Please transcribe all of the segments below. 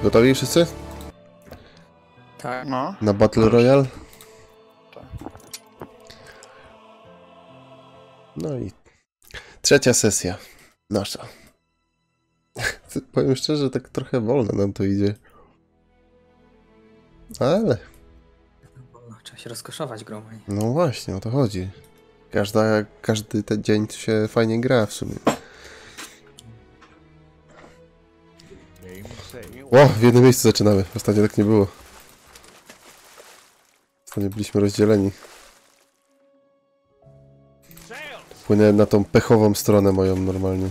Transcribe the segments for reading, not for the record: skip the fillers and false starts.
Gotowi wszyscy? Tak. No. Na Battle Royale? Tak. No i trzecia sesja nasza. Powiem szczerze, tak trochę wolno nam to idzie. Ale... Trzeba się rozkoszować grą. No właśnie, o to chodzi. Każdy ten dzień się fajnie gra w sumie. O, w jednym miejscu zaczynamy. Ostatnio tak nie było. Ostatnio byliśmy rozdzieleni. Płynę na tą pechową stronę moją normalnie.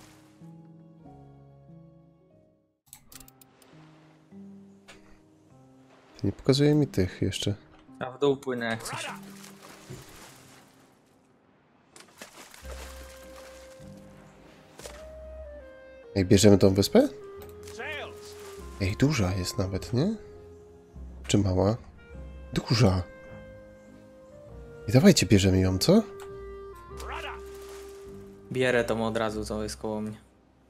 Nie pokazuje mi tych jeszcze. A w dół płynę jak coś. Ej, bierzemy tą wyspę? Ej, duża jest nawet, nie? Czy mała? Duża. I dawajcie, bierzemy ją, co? Bierę to od razu, co jest koło mnie.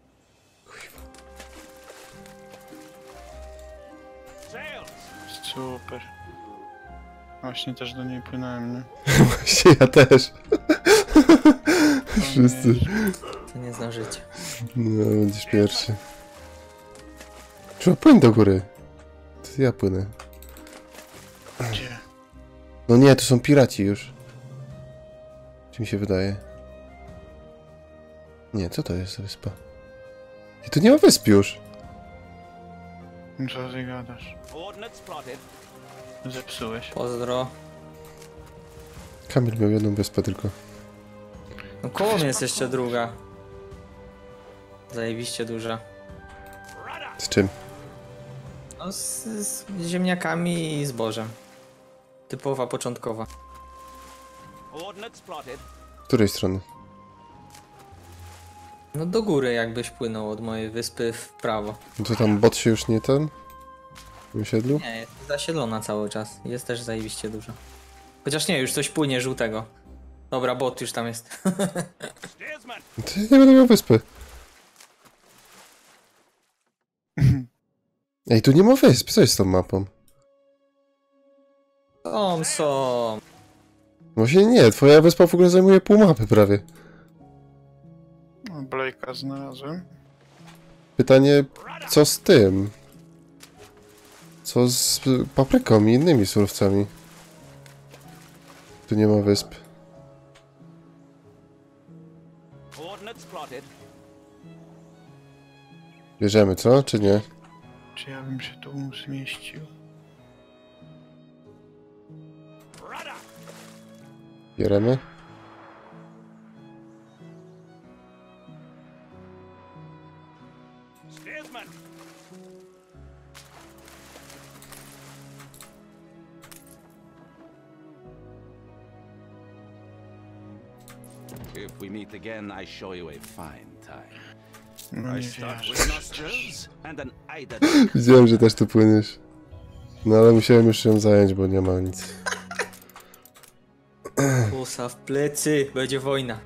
Super. Właśnie też do niej płynąłem, nie? Właśnie ja też. Wszyscy. To nie zdążycie. No, będziesz pierwszy. Trzeba płynąć do góry. To ja płynę. Gdzie? No nie, to są piraci już. Czy mi się wydaje? Nie, co to jest za wyspa? I tu nie ma wysp już. Co ty gadasz? Zepsułeś. Pozdro. Kamil miał jedną wyspę tylko. No koło mnie jest jeszcze druga. Zajebiście duża. Z czym? No z ziemniakami i zbożem. Typowa, początkowa. Z której strony? No do góry jakbyś płynął od mojej wyspy w prawo. No to tam bot się już nie ten? Wysiedlił? Nie, jest zasiedlona cały czas. Jest też zajebiście dużo. Chociaż nie, już coś płynie żółtego. Dobra, bot już tam jest. To ja nie będę miał wyspy. Ej, tu nie ma wysp. Co jest z tą mapą? Są. Właśnie nie, twoja wyspa w ogóle zajmuje pół mapy prawie. No, Blake'a znalazłem. Pytanie, co z tym? Co z papryką i innymi surowcami? Tu nie ma wysp. Bierzemy, co? Czy nie? Czy ja bym się tu zmieścił? Bieremy? If we meet again, I show you a fine time. No I nie start wierzę. with nostrils and an eye that Widziałem, że też tu płyniesz. No ale musiałem już ją zająć, bo nie ma nic. Kusa w plecy. Będzie wojna.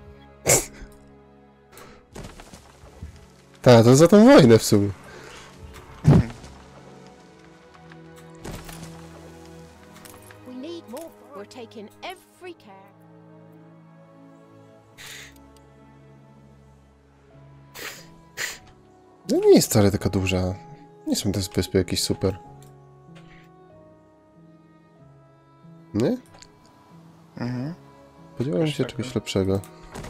Tak, to za tą wojnę w sumie. We need more. We're taking every care. No nie jest wcale taka duża. Nie są te wyspy jakieś super. Nie? Mhm. Spodziewałem się tak, czegoś lepszego.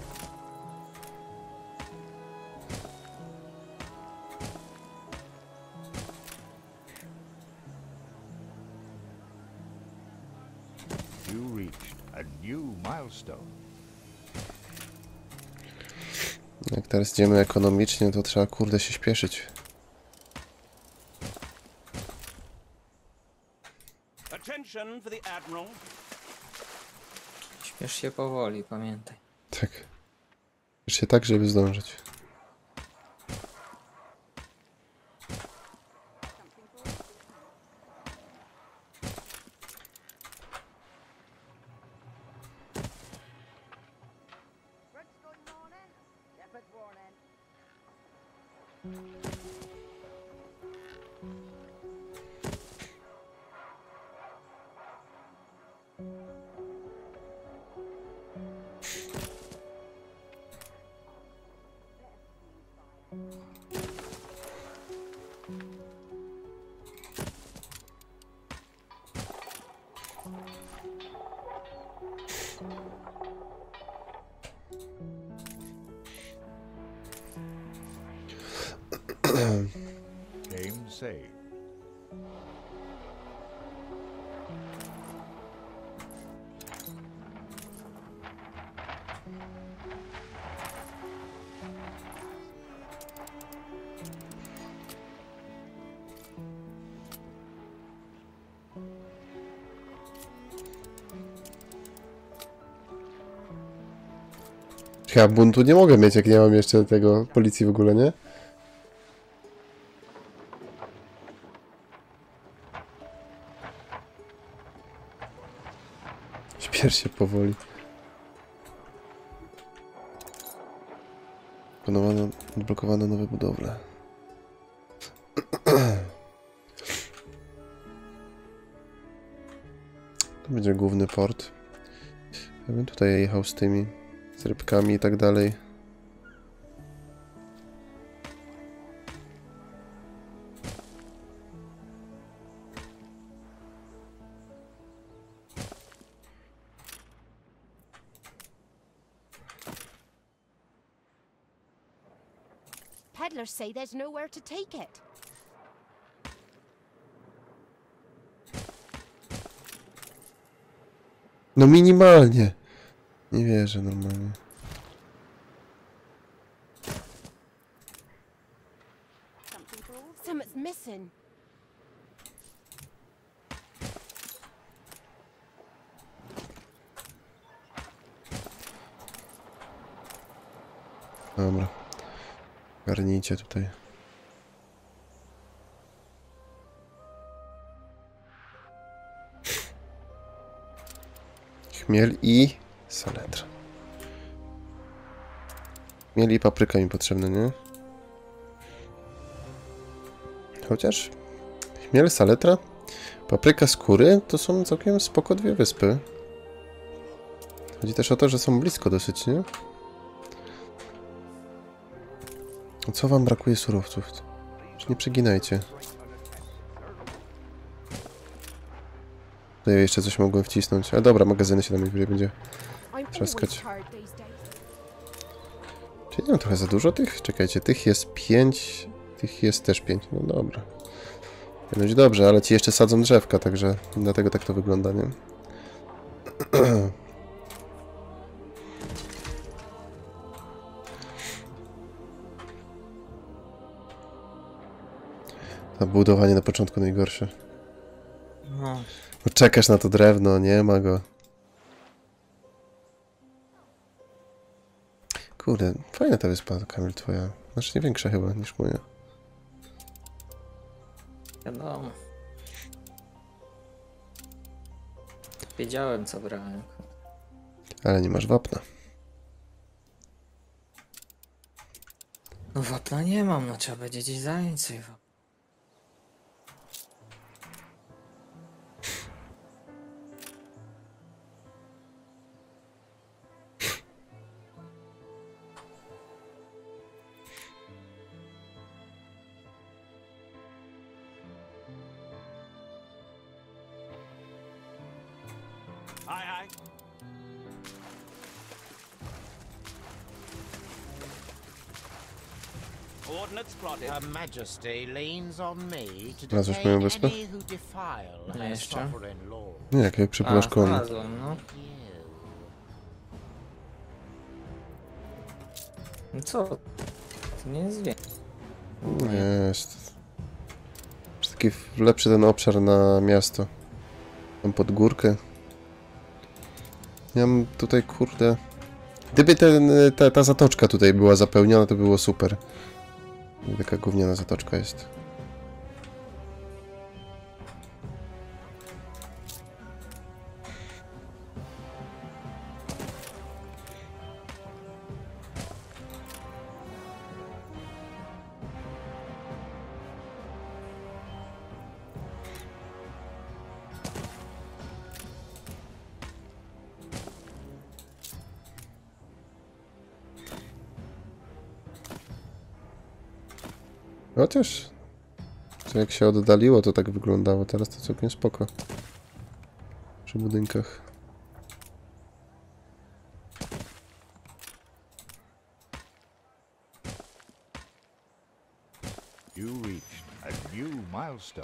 You reached a new milestone. Jak teraz idziemy ekonomicznie, to trzeba kurde się śpieszyć. attention for the Admiral. Śpiesz się powoli, pamiętaj. Tak. Śpiesz się tak, żeby zdążyć. Game saved. Ja buntu nie mogę mieć, jak nie mam jeszcze tego policji w ogóle, nie? Śpiesz się powoli. Odblokowano nowe budowle. To będzie główny port. Ja bym tutaj jechał z tymi, z rybkami i tak dalej. Peddlers say there's nowhere to take it. No minimalnie. Nie wierzę normalnie. Something's missing. Dobra. Garnijcie tutaj. Chmiel i saletra. Chmiel i papryka mi potrzebne, nie? Chociaż chmiel, saletra, papryka, skóry to są całkiem spoko dwie wyspy. Chodzi też o to, że są blisko dosyć, nie? A co wam brakuje surowców? Już nie przeginajcie. Tutaj jeszcze coś mogłem wcisnąć. Ale dobra, magazyny się tam będzie trzaskać. Czy nie mam trochę za dużo tych? Czekajcie, tych jest 5, tych jest też 5. No dobra. Będzie dobrze, ale ci jeszcze sadzą drzewka, także dlatego tak to wygląda, nie? To budowanie na początku najgorsze. No. Bo czekasz na to drewno, nie ma go. Kurde, fajna ta wyspa, Kamil, twoja. Znacznie większa chyba niż moja. Wiadomo. Wiedziałem, co brałem. Ale nie masz wapna. No wapna nie mam, no trzeba będzie gdzieś zająć sobie wapna. Aye, aye. Coordinates plotted. Her Majesty leans on me to Znalazłeś detain moją wyspę? any who defile No her jeszcze. sovereign law. Nie, jak jej przypływasz koło mnie. znalazłem, no. No co? To nie jest wie. Jest. Jest taki lepszy ten obszar na miasto. Tam pod górkę. Ja mam tutaj, kurde... Gdyby ta zatoczka tutaj była zapełniona, to było super. Taka gówniana zatoczka jest. Chociaż... To jak się oddaliło, to tak wyglądało. Teraz to całkiem spoko. Przy budynkach. You reached a new milestone.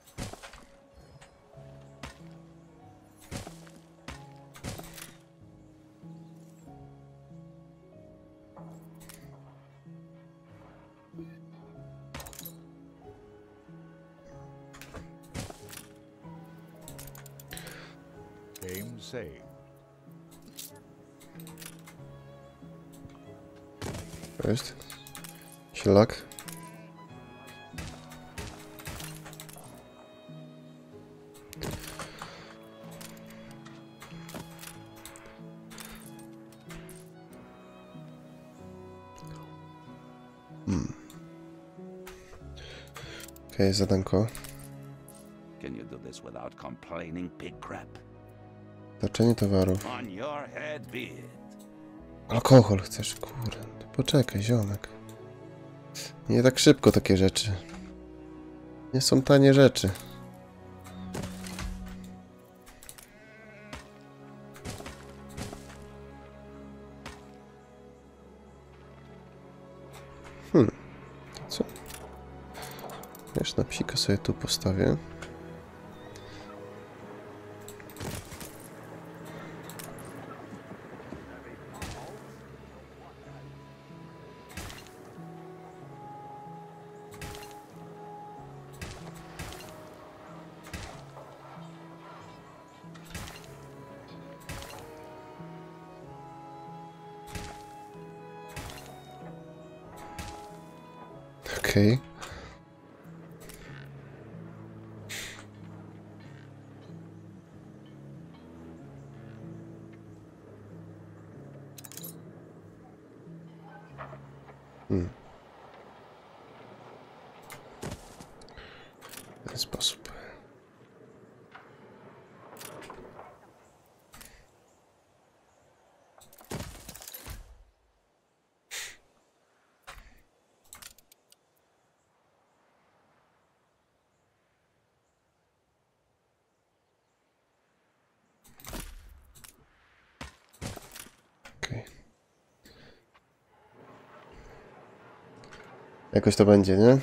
Game saved. To jest. Ślak. Okej, zadanko. Can you do this without complaining, pig crap? Znaczenie towarów. On your head be it. Alkohol chcesz, kurde. To poczekaj, ziomek. Nie tak szybko takie rzeczy. Nie są tanie rzeczy. Co? Wiesz, na psika sobie tu postawię. Okej. W ten sposób. Okej. Jakoś to będzie, nie?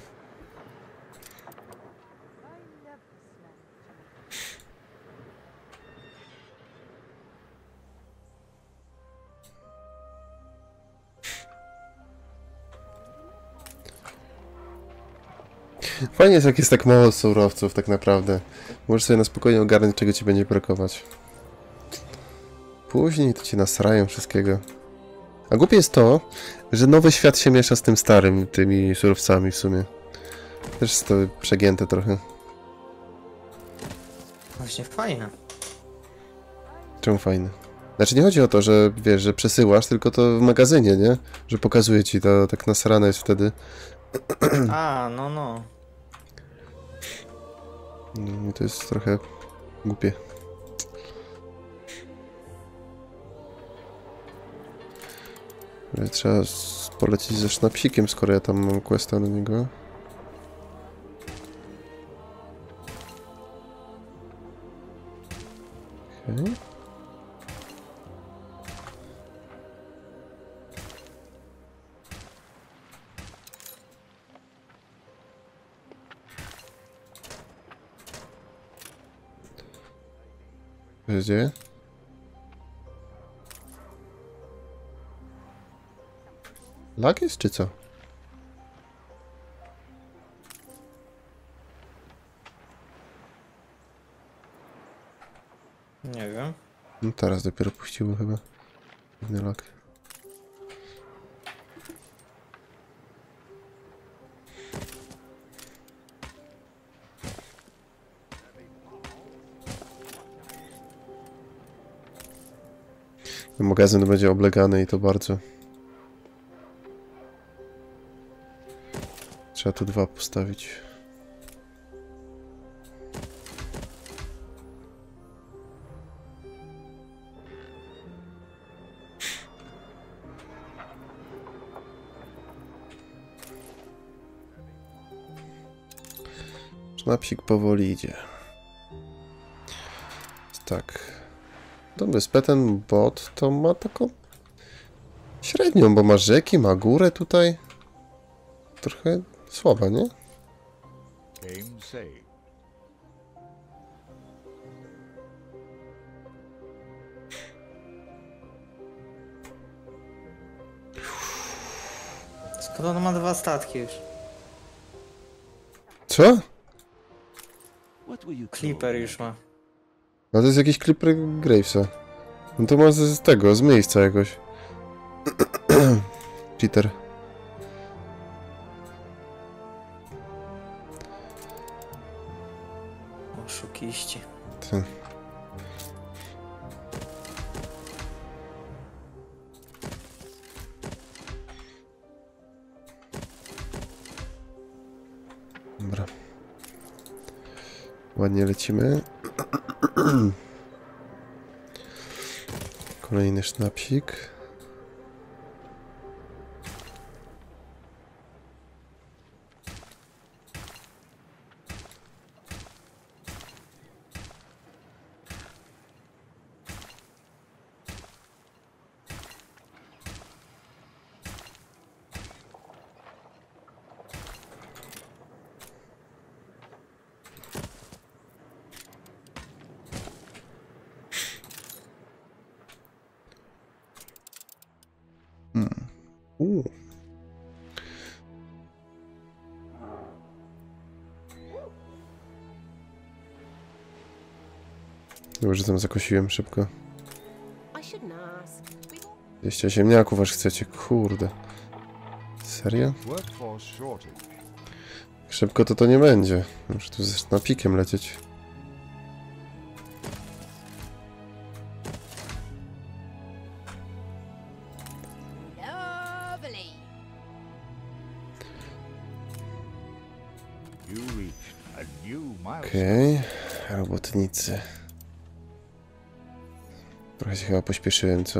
Fajnie jest, jak jest tak mało surowców, tak naprawdę. Możesz sobie na spokojnie ogarnąć, czego ci będzie brakować. Później to ci nasrają wszystkiego. A głupie jest to, że nowy świat się miesza z tym starym, tymi surowcami w sumie. Też jest to przegięte trochę. Właśnie fajne. Czemu fajne? Znaczy nie chodzi o to, że wiesz, że przesyłasz, tylko to w magazynie, nie? Że pokazuje ci to, tak nasrane jest wtedy. A, no, no. No, to jest trochę głupie. Ale trzeba polecieć ze sznapsikiem, skoro ja tam mam questa na niego. Okej. Co się dzieje? Lag jest, czy co? Nie wiem. No teraz dopiero puściło chyba. Pewnie lag. Magazyn będzie oblegany i to bardzo. Trzeba tu 2 postawić. Sznapsik powoli idzie. Tak. Tą wyspę ten bot to ma taką średnią, bo ma rzeki, ma górę tutaj. Trochę słaba, nie? Game saved. Skoro on ma 2 statki już. Co? What were you Clipper told? już ma. No to jest jakiś Clipper Gravesa. No to ma z tego, z miejsca jakoś. Cheater. Oszukiści. Ty. Dobra. Ładnie lecimy. Kolejny sznapsik. U. Dobrze, tam zakosiłem szybko. I shouldn't ask. We've all 200 ziemniaków aż chcecie, kurde. Serio? Workforce shortage. Szybko to nie będzie. Muszę tu z napikiem lecieć. lovely. You reached a new milestone. Okej, robotnicy. Trochę się chyba pośpieszyłem, co?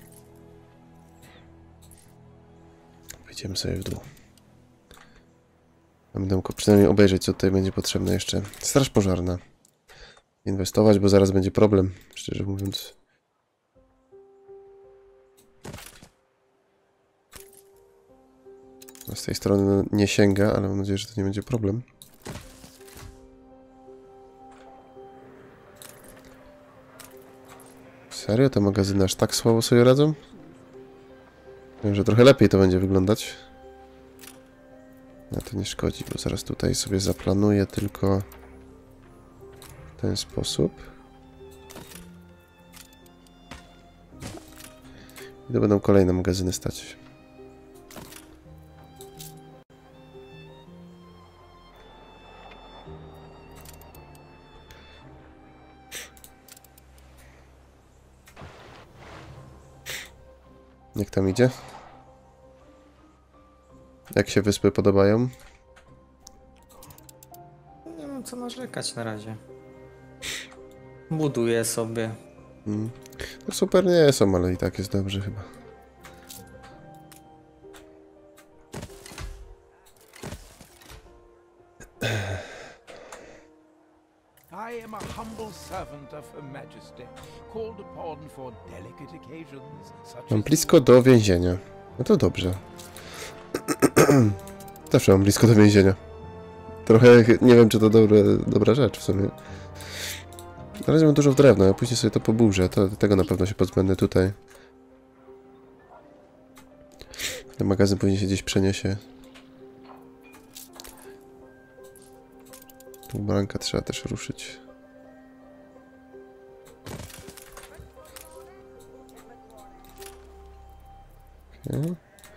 Pójdziemy sobie w dół. Będę przynajmniej obejrzeć, co tutaj będzie potrzebne jeszcze. Straż pożarna. Inwestować, bo zaraz będzie problem, szczerze mówiąc. Z tej strony nie sięga, ale mam nadzieję, że to nie będzie problem. Serio? Te magazyny aż tak słabo sobie radzą? Wiem, że trochę lepiej to będzie wyglądać. No to nie szkodzi, bo zaraz tutaj sobie zaplanuję tylko w ten sposób. I to będą kolejne magazyny stać. Jak tam idzie? Jak się wyspy podobają? Nie mam co narzekać na razie. Buduję sobie. No super nie są, ale i tak jest dobrze chyba. I am a humble servant of Her Majesty, called upon for delicate occasions such Mam as blisko do więzienia. No to dobrze. Zawsze mam blisko do więzienia. Trochę nie wiem, czy to dobra rzecz w sumie. Na razie mam dużo w drewno, ja później sobie to poburzę. Tego na pewno się pozbędę tutaj. Ten magazyn później się gdzieś przeniesie. Tu branka trzeba też ruszyć. Okay.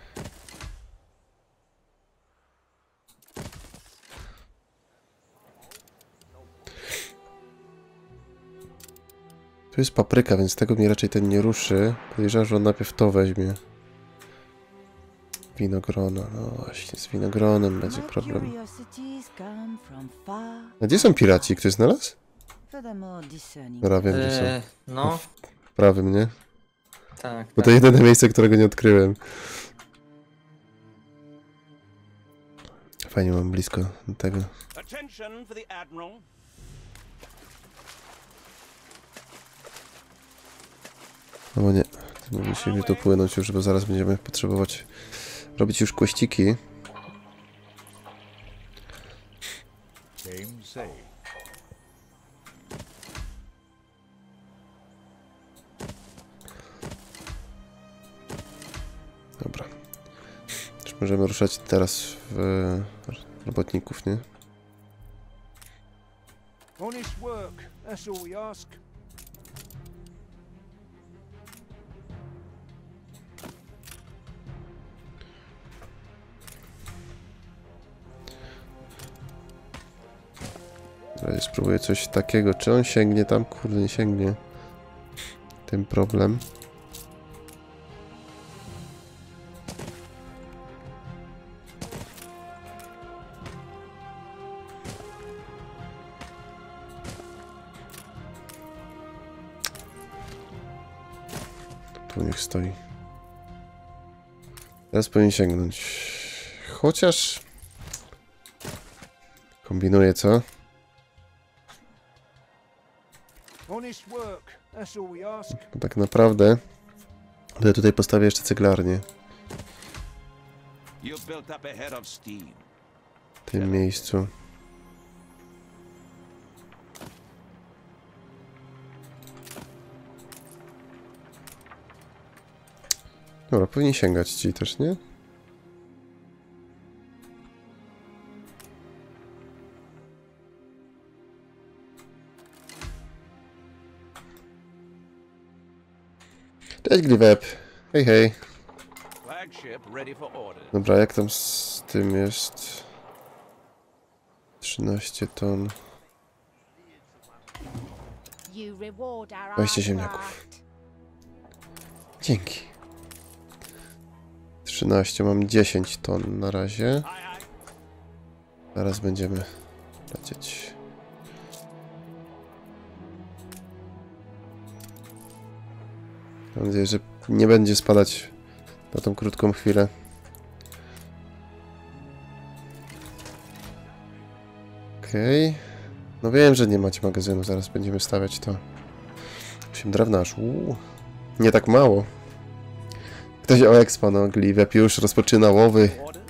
Tu jest papryka, więc tego mnie raczej ten nie ruszy. Podejrzewam, że on najpierw to weźmie. Winogrona, no właśnie, z winogronem będzie problem. A gdzie są piraci? Ktoś znalazł? Dobra, wiem, gdzie są. No, W prawym, nie? tak. Bo to jedyne miejsce, którego nie odkryłem. Fajnie mam blisko do tego. Attention for the Admiral. No bo nie, musimy tu płynąć już, bo zaraz będziemy potrzebować robić już kłeściki. Game say. Dobra. Już możemy ruszać teraz w robotników, nie? Honest work, that's all we ask. Teraz spróbuję coś takiego. Czy on sięgnie tam? Kurde, nie sięgnie. Tym problem. Tu niech stoi. Teraz powinien sięgnąć. Chociaż... Kombinuję, co? Honest work, that's all we ask. Bo tak naprawdę... To ja tutaj postawię jeszcze ceglarnię. You've built up a head of steam. W tym miejscu. Dobra, powinien sięgać ci też, nie? Cześć, Gliweb. Hej, hej. Flagship ready for orders. Dobra, jak tam z tym jest? 13 ton. You reward our Weźcie hard ziemniaków. graft. Dzięki. 13, mam 10 ton na razie. Zaraz będziemy lecieć. Mam nadzieję, że nie będzie spadać na tą krótką chwilę. Okej. No wiem, że nie macie magazynu, zaraz będziemy stawiać to. 8 drewna aż. Nie tak mało. Ktoś o expa, no Gliweb już rozpoczyna łowy. Orders?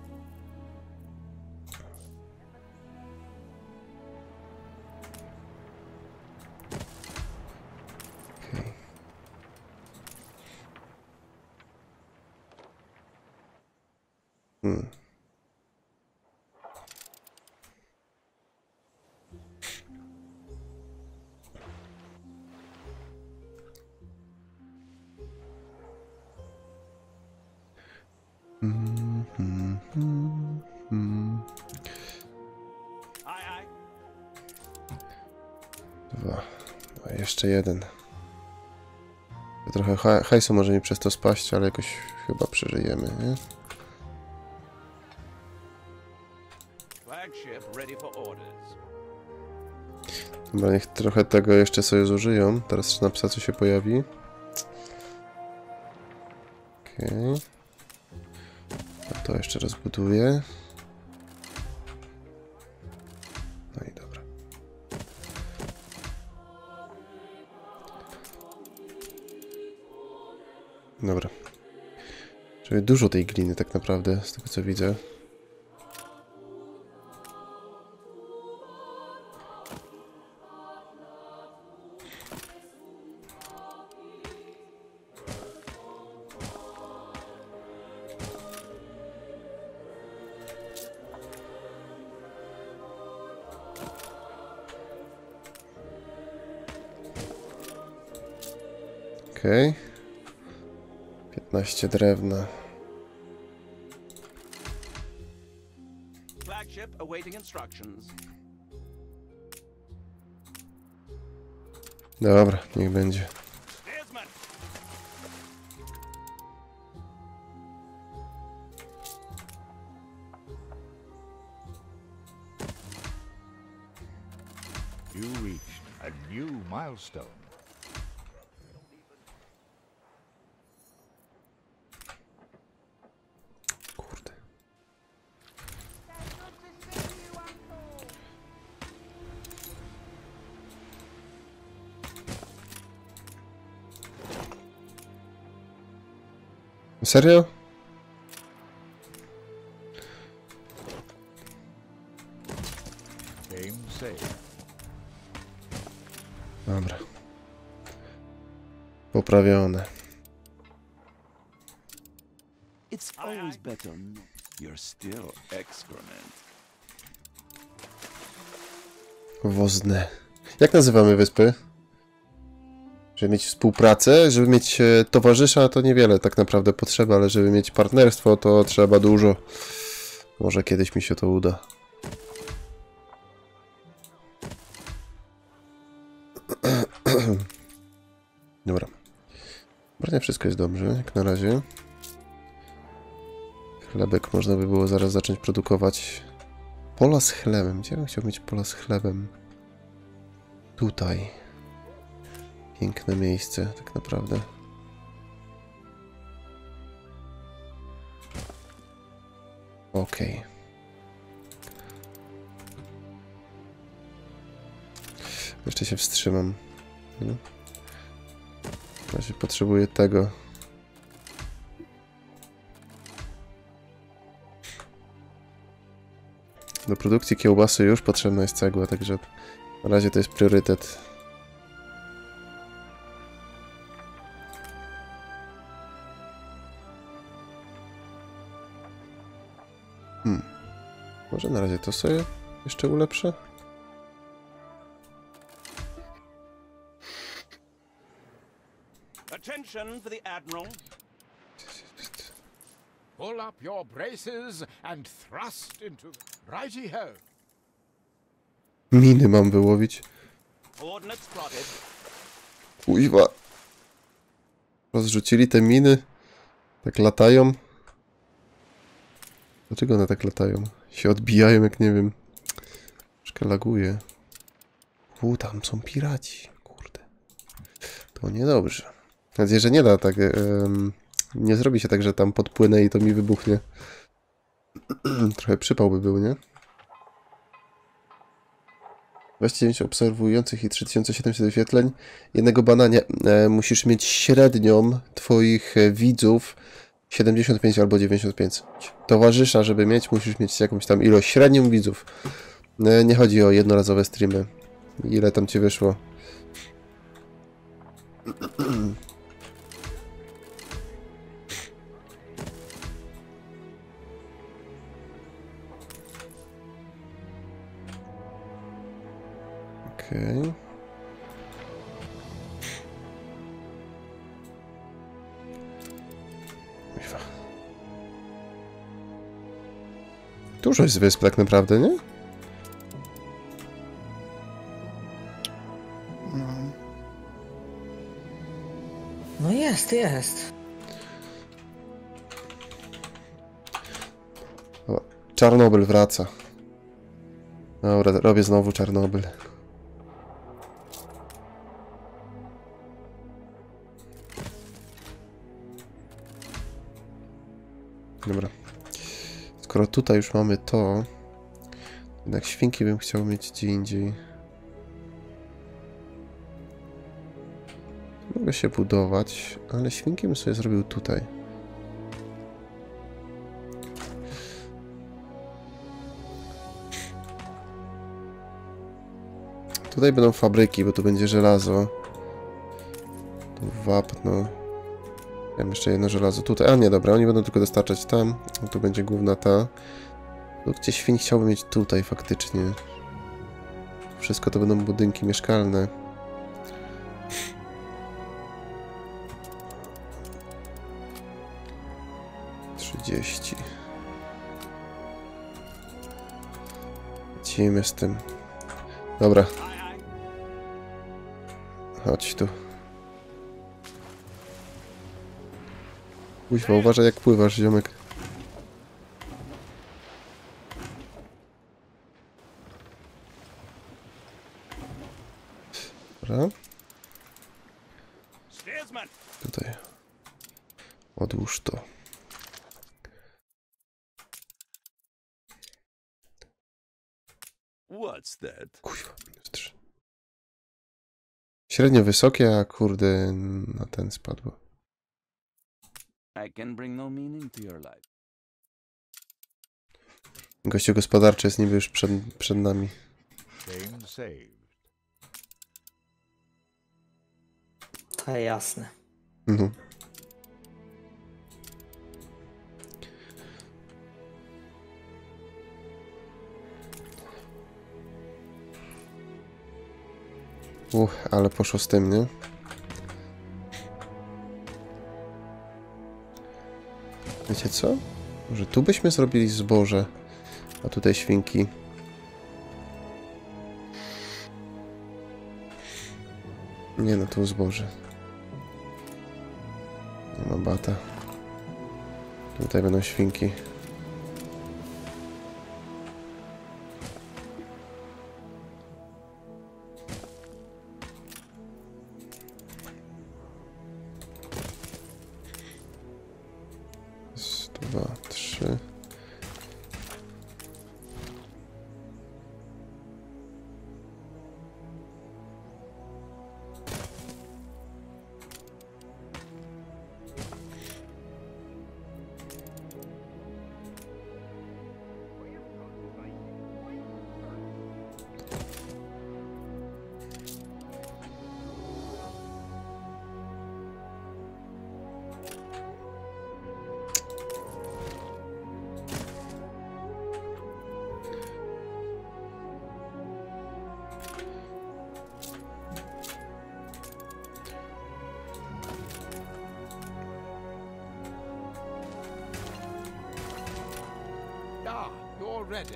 Aye, aye. Dwa. A jeszcze jeden. Trochę hajsu może mi przez to spaść, ale jakoś chyba przeżyjemy, nie? Flagship ready for orders. Dobra, niech trochę tego jeszcze sobie zużyją. Teraz na psa co się pojawi. Okej. A to jeszcze rozbuduję. No i dobra. Dobra. Czyli dużo tej gliny tak naprawdę, z tego co widzę. Okej. 15 drewna. Flagship awaiting instructions. Dobra, niech będzie. Steersman. You reached a new milestone. Kurde. Serio? Game saved. Dobra. Poprawione. It's always better. You're still excrement. Wozne. Jak nazywamy wyspy? Żeby mieć współpracę, żeby mieć towarzysza, to niewiele tak naprawdę potrzeba, ale żeby mieć partnerstwo, to trzeba dużo. Może kiedyś mi się to uda. Dobra. Chyba wszystko jest dobrze, jak na razie. Chlebek można by było zaraz zacząć produkować. Pola z chlebem. Gdzie bym chciał mieć pola z chlebem? Tutaj. Piękne miejsce, tak naprawdę. Okej. Jeszcze się wstrzymam. Ja się potrzebuję tego. Do produkcji kiełbasy już potrzebna jest cegła, także na razie to jest priorytet. Może na razie to sobie jeszcze ulepszę? Attention for the Admiral. Pull up your braces and thrust into righty-ho. Miny mam wyłowić. Coordinates plotted. Kuźwa. Rozrzucili te miny. Tak latają. Dlaczego one tak latają? Się odbijają jak nie wiem. Troszkę laguje. Tam są piraci. Kurde. To niedobrze. Mam nadzieję, że nie da tak... nie zrobi się tak, że tam podpłynę i to mi wybuchnie. Trochę przypał by był, nie? 29 obserwujących i 3700 wyświetleń. Jednego banania. Musisz mieć średnią twoich widzów 75 albo 95. Towarzysza, żeby mieć, musisz mieć jakąś tam ilość średnią widzów. Nie chodzi o jednorazowe streamy. Ile tam ci wyszło? Okej. Dużo jest wysp tak naprawdę, nie? No. No jest. O, Czarnobyl wraca. Dobra, robię znowu Czarnobyl. Dobra. Skoro tutaj już mamy to, jednak świnki bym chciał mieć gdzie indziej. Mogę się budować, ale świnki bym sobie zrobił tutaj. Tutaj będą fabryki, bo tu będzie żelazo. Tu wapno. Ja mam jeszcze jedno żelazo tutaj. A nie, dobra, oni będą tylko dostarczać tam. Tu będzie główna ta. Gdzie świń chciałbym mieć tutaj faktycznie. Wszystko to będą budynki mieszkalne. Lecimy z tym. Dobra. Chodź tu. Kuźwa, uważaj jak pływasz, ziomek. Dobra. Tutaj. Odłóż to. What's that? Kuźwa, -3. Średnio wysokie, a kurde na ten spadło. I can bring no meaning to your life. Gościu gospodarczy jest niby już przed nami. Shame saved. To jasne. Mhm. Ale poszło z tym, nie? Wiecie co? Może tu byśmy zrobili zboże, a tutaj świnki. Nie no, tu zboże. Nie ma bata. Tutaj będą świnki. Raz, dwa, trzy. Ah, you're ready.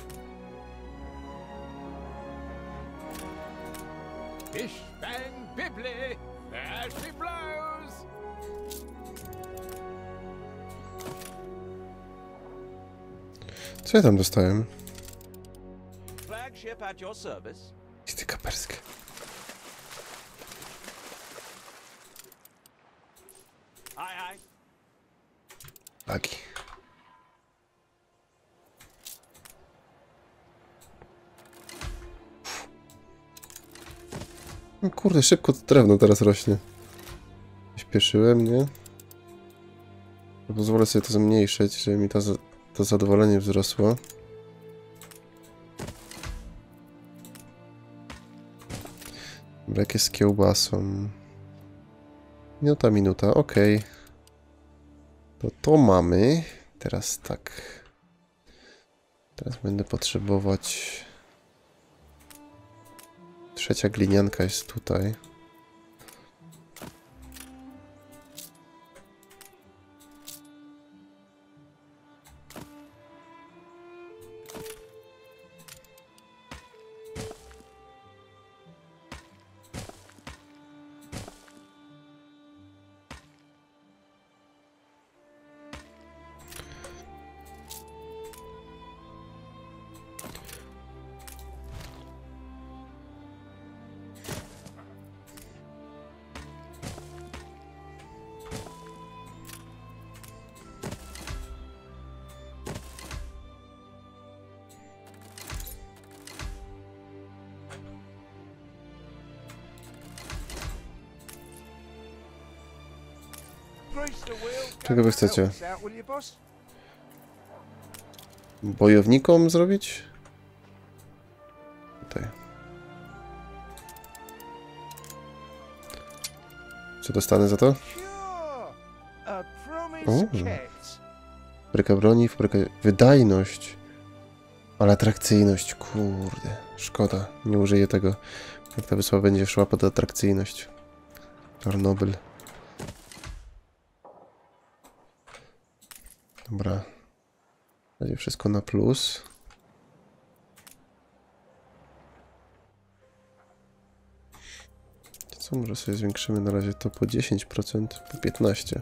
Bish bang bibbly, there she blows. Co ja tam dostałem? Flagship at your service. Listy kaperskie. Aye, aye. Lagi. No kurde, szybko to drewno teraz rośnie. Śpieszyłem, nie? No pozwolę sobie to zmniejszyć, żeby mi to zadowolenie wzrosło. Jakie z kiełbasą. Minuta, okej. To mamy. Teraz tak. Teraz będę potrzebować... Trzecia glinianka jest tutaj. Czego wy chcecie? Bojownikom zrobić? Tutaj. Co dostanę za to? Fabryka broni, wydajność. Ale atrakcyjność, kurde. Szkoda, nie użyję tego. Jak ta wyspa będzie szła pod atrakcyjność. Czarnobyl. Dobra. Będzie wszystko na plus. Co, może sobie zwiększymy na razie to po 10%, po 15%.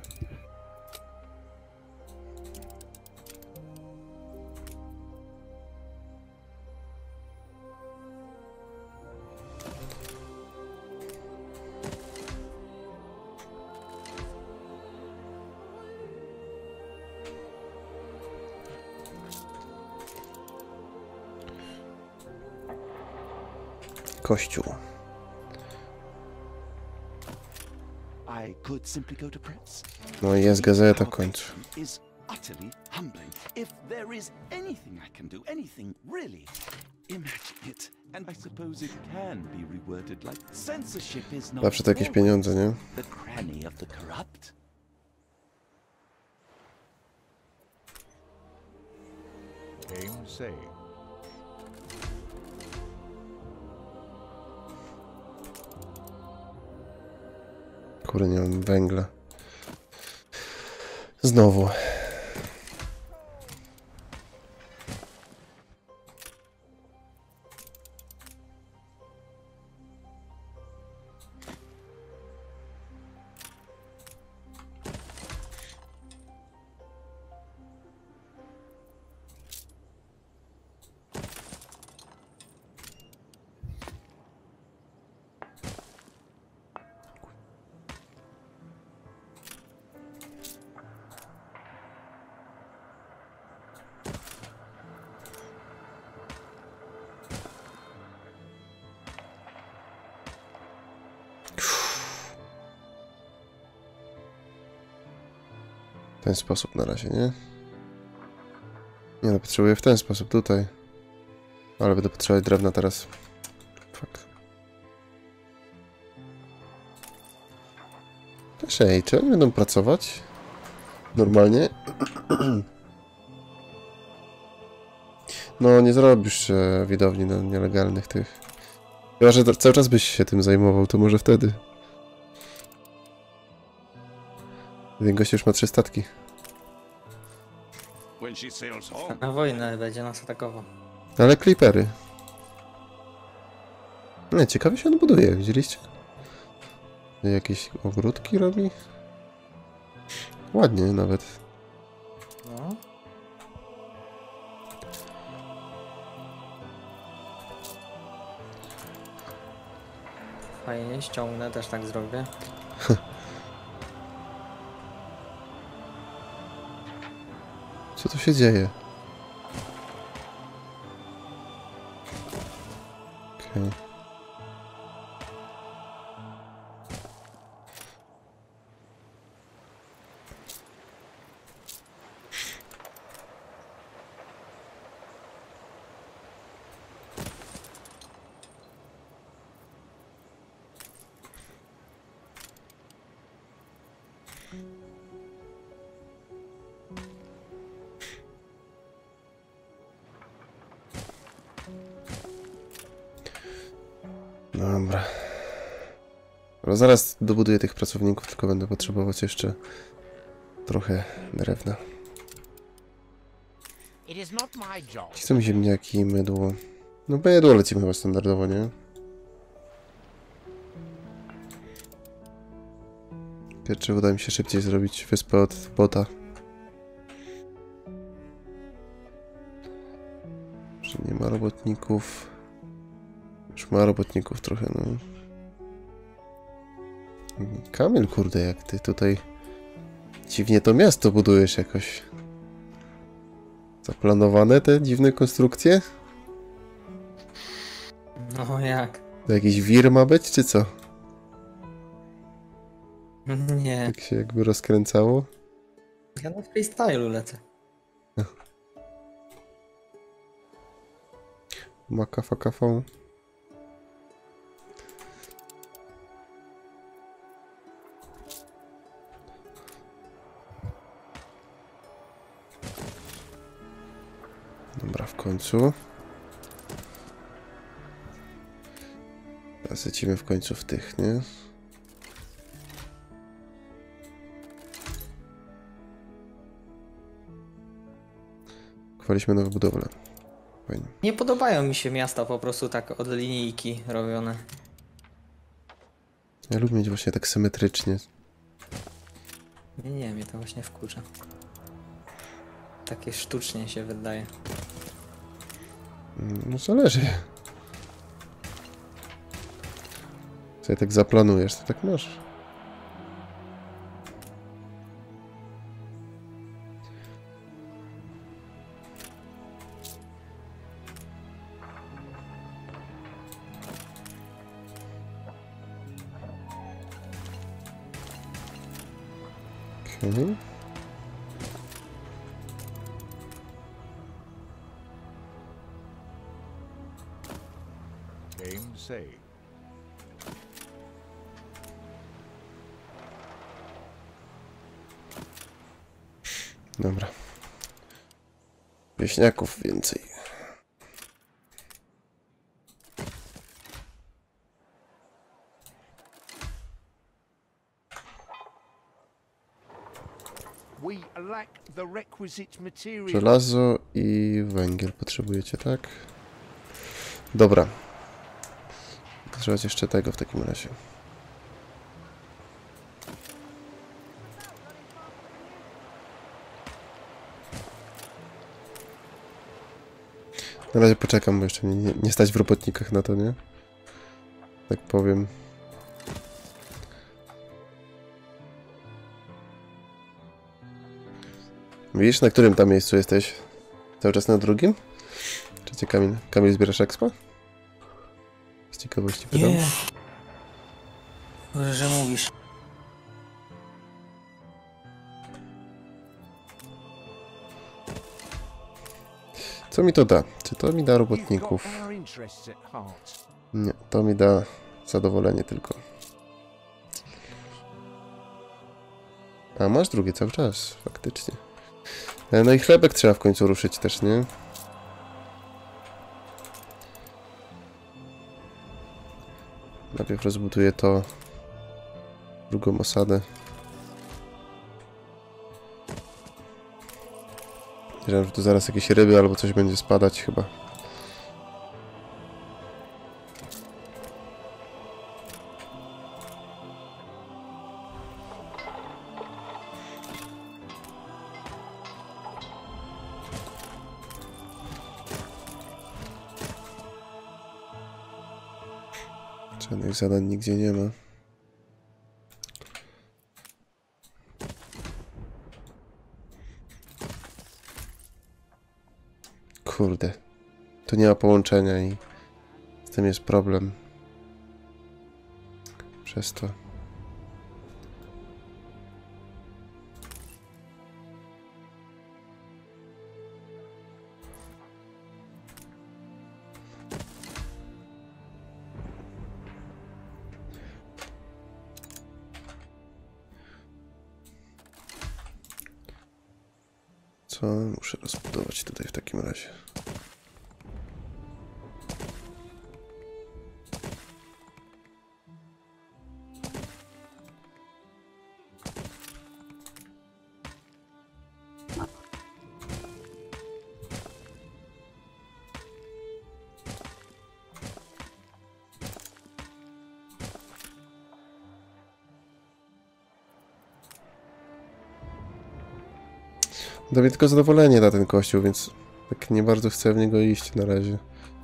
Kościół. I could simply go to Prince. No i jest gazeta w końcu. Is utterly humbling. If there is anything I can do, anything really, imagine it. And I suppose it can be reworded like censorship is not Zawsze to jakieś pieniądze, nie? the cranny of the corrupt. Aim saved. Kurde, nie mam węgla. Znowu. W ten sposób na razie, nie? Nie no, potrzebuję w ten sposób, tutaj. Ale będę potrzebować drewna teraz. Fuck. Też ej, czy oni będą pracować? Normalnie? No, nie zrobisz widowni na nielegalnych tych. Chyba, że cały czas byś się tym zajmował, to może wtedy. Ten gość już ma 3 statki. When she sails home, Na wojnę będzie nas atakował. Ale klipery. Nie, ciekawie się on buduje, widzieliście? Jakieś ogródki robi? Ładnie nawet. No. Fajnie, ściągnę, też tak zrobię. Co tu się dzieje? Okej. Dobra. No zaraz dobuduję tych pracowników, tylko będę potrzebować jeszcze trochę drewna. It is not my job. Chcą ziemniaki i mydło. No mydło lecimy chyba standardowo, nie? Pierwszy uda mi się szybciej zrobić wyspę od bota. Że nie ma robotników. Już ma robotników trochę, no. Kamil, kurde, jak ty tutaj dziwnie to miasto budujesz jakoś. Zaplanowane te dziwne konstrukcje? No jak? To jakiś wir ma być, czy co? Nie. Tak się jakby rozkręcało? Ja na freestylu lecę. Makafakafą. Dobra, w końcu. Teraz lecimy w końcu w tych, nie? Chwaliśmy nowe budowle. Fajnie. Nie podobają mi się miasta po prostu tak od linijki robione. Ja lubię mieć właśnie tak symetrycznie. Nie, mnie to właśnie wkurza. Takie sztucznie się wydaje. No zależy. Sobie tak zaplanujesz, to tak masz. Okay. Game saved. Dobra. Wieśniaków więcej. We lack the requisite material. Żelazo i węgiel potrzebujecie, tak? Dobra. Potrzebować jeszcze tego w takim razie. Na razie poczekam, bo jeszcze mnie nie stać w robotnikach na to, nie? Tak powiem. Widzisz, na którym tam miejscu jesteś? Cały czas na drugim? Czy cię Kamil zbierasz expa? Z ciekawości pytam. Nie. Dobrze, że mówisz. Co mi to da? Czy to mi da You've robotników? got our interests at heart. Nie, to mi da zadowolenie tylko. A, masz drugie cały czas, faktycznie. No i chlebek trzeba w końcu ruszyć też, nie? Najpierw rozbuduję to. Drugą osadę. Wiedziałem, że tu zaraz jakieś ryby albo coś będzie spadać chyba. Żadnych zadań nigdzie nie ma. Kurde. Tu nie ma połączenia i z tym jest problem. Przez to. Co muszę rozbudować tutaj w takim razie? Da mi tylko zadowolenie na ten kościół, więc tak nie bardzo chcę w niego iść na razie.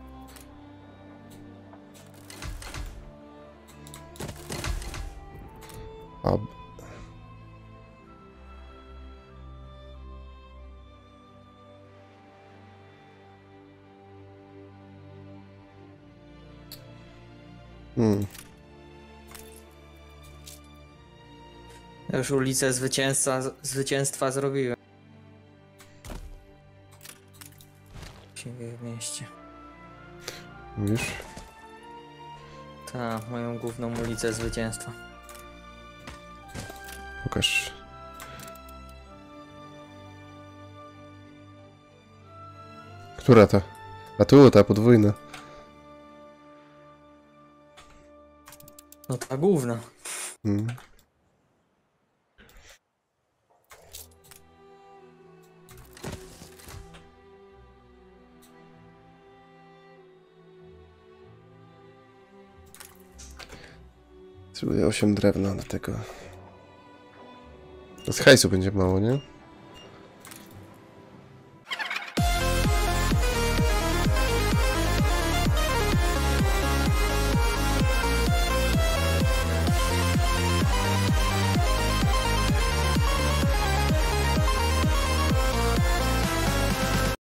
Ja już ulicę zwycięstwa zrobiłem. W mieście. Mówisz? Tak, moją główną ulicę zwycięstwa. Pokaż. Która ta? A tu, ta podwójna. No ta główna. Potrzebuję 8 drewna do tego. Z hajsu będzie mało, nie?